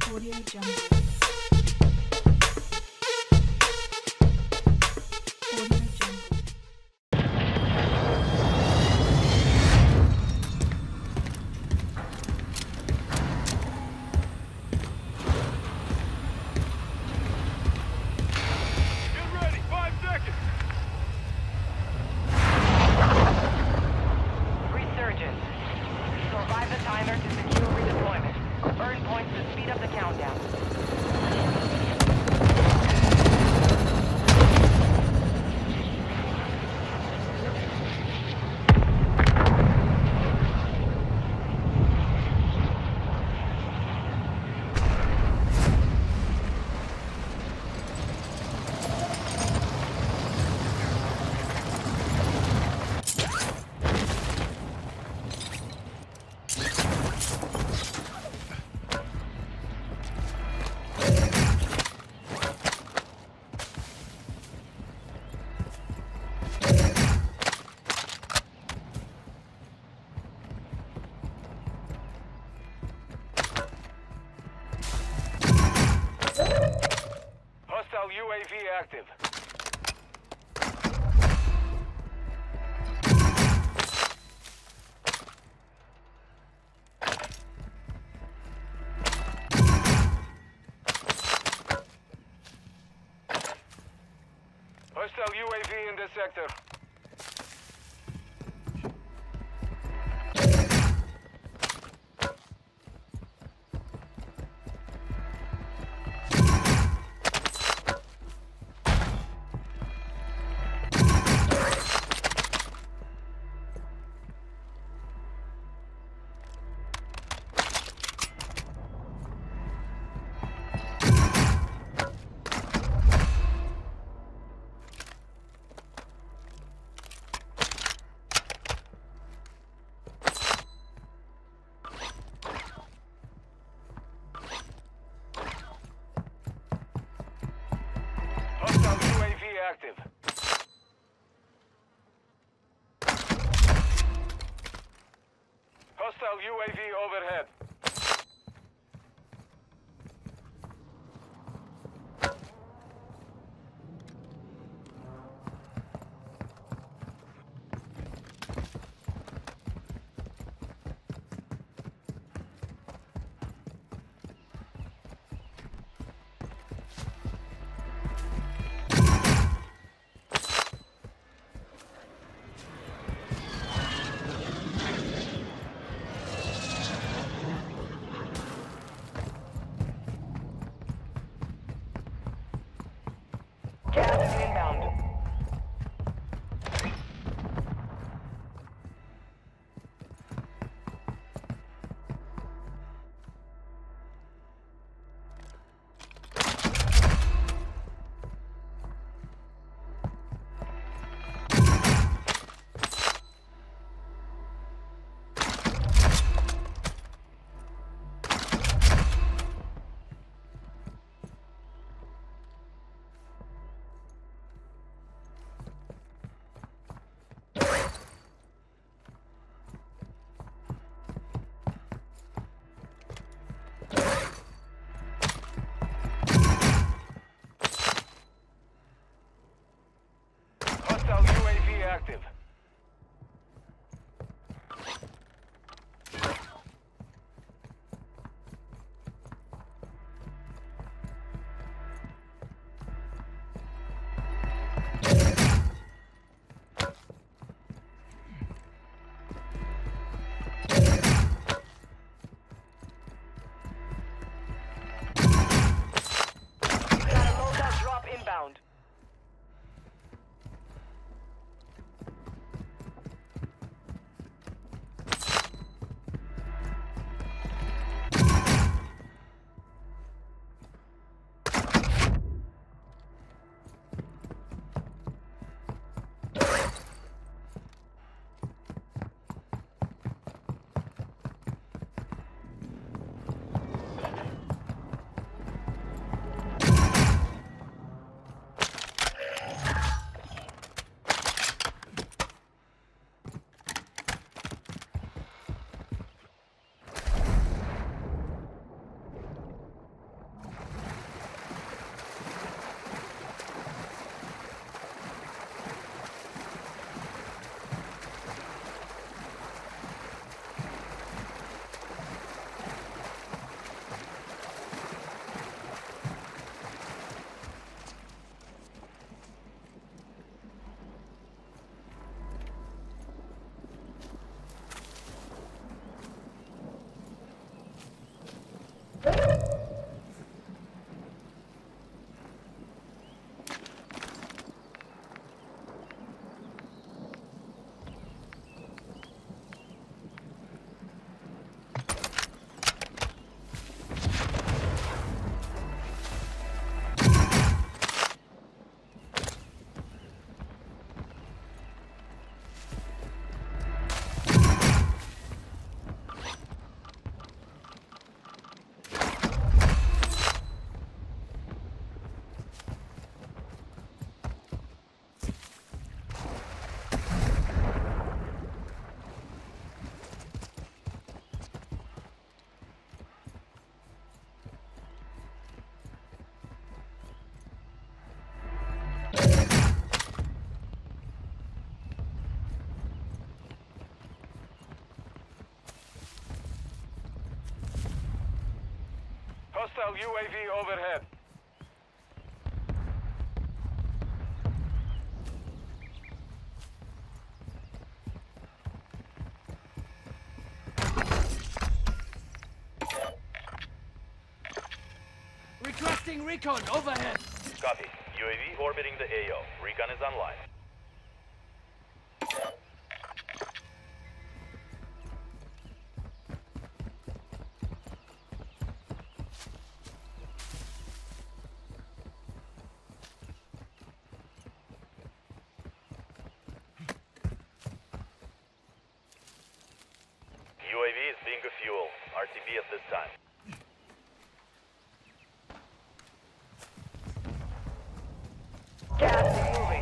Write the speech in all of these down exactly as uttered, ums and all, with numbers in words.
Audio Jungle. Audio Jungle. Get ready, five seconds! Resurgence. Survive the timer to secure redeployment. Earn points to speed up the countdown. Hostile U A V active. Hostile U A V in this sector. Hostile U A V active. Hostile U A V overhead. Gas inbound. Hostile U A V active. Hostile U A V overhead. Requesting recon overhead. Copy. U A V orbiting the A O. Recon is online. U A V is being a fuel. R T B at this time. Gas is moving.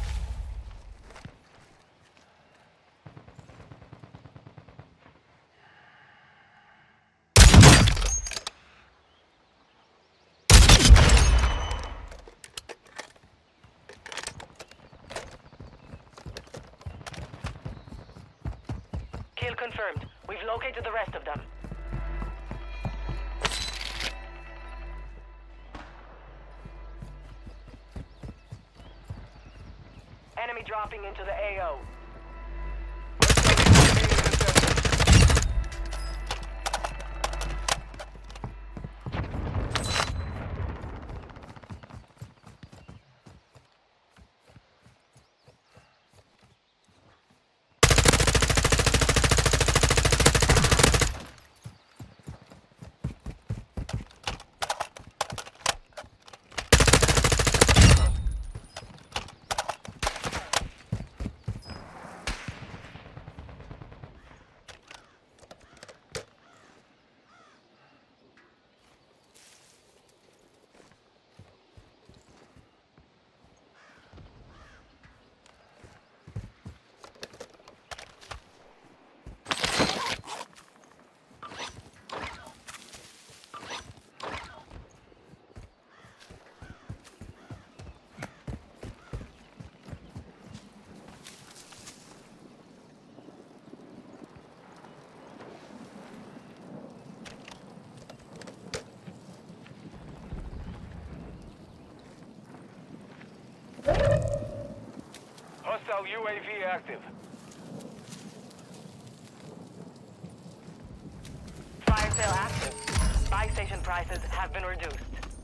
Kill confirmed. We've located the rest of them. Enemy dropping into the A O. Hostile U A V active. Fire sale active. Buy station prices have been reduced.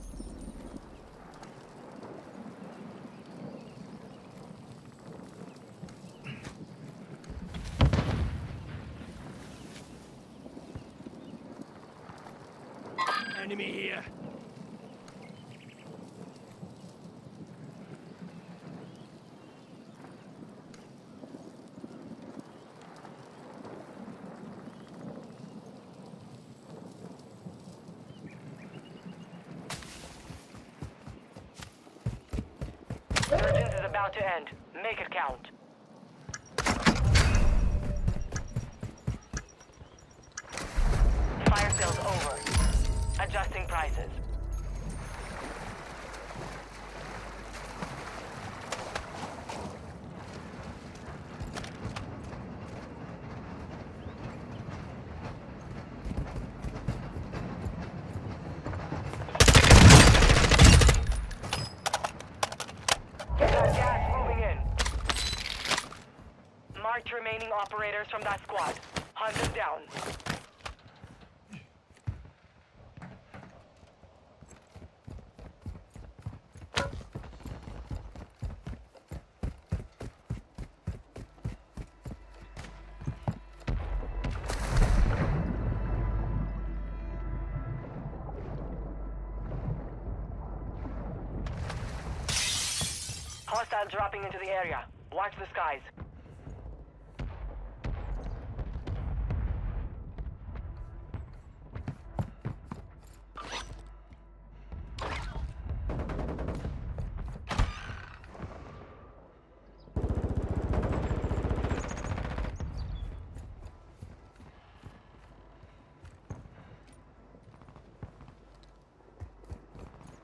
Enemy here. Surgeons is about to end. Make it count. Fire sales over. Adjusting prices. Got gas moving in. Marked remaining operators from that squad. Hunt them down. Hostile dropping into the area. Watch the skies.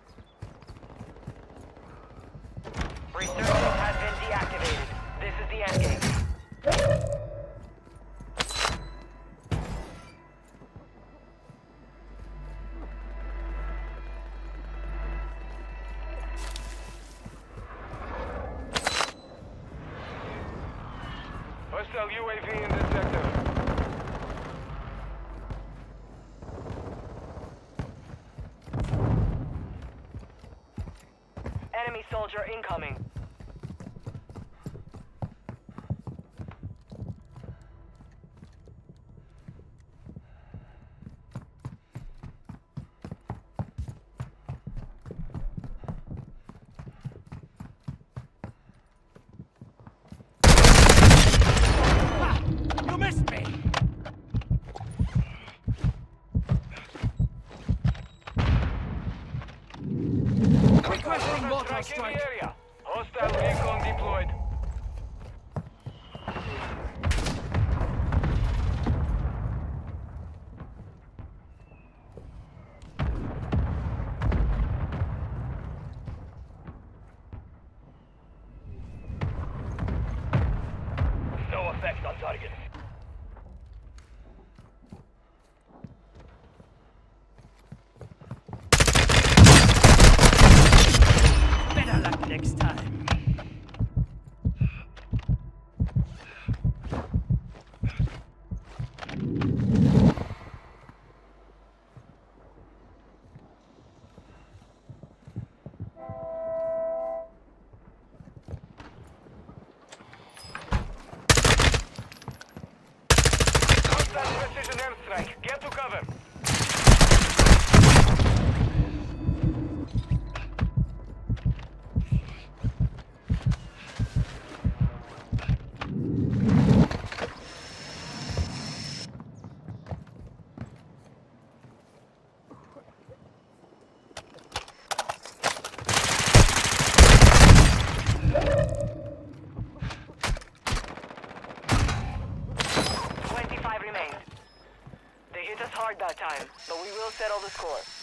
Resurgence has been deactivated. This is the end. Hostile U A V in this sector. Enemy soldier incoming. You missed me! Requesting mortar Strike in strike! the area. Hostile recon deployed. No effect on target. Better luck next time. Hostile precision airstrike. Get to cover. twenty-five remain. They hit us hard that time, but we will settle the score.